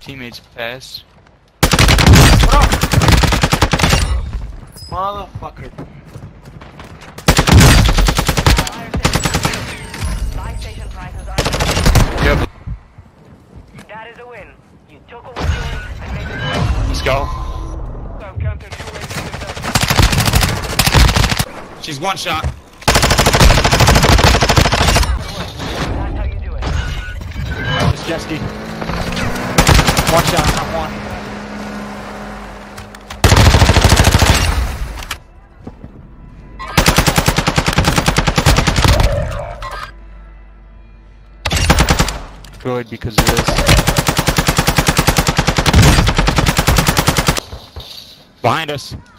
teammates pass. Motherfucker. Buy station prices are Yep. That is a win. You took what was yours and made it work. Let's go. Some counter 2 She's one shot. That's how you do it. It's jet ski. One shot, not one. Good because of this. Behind us.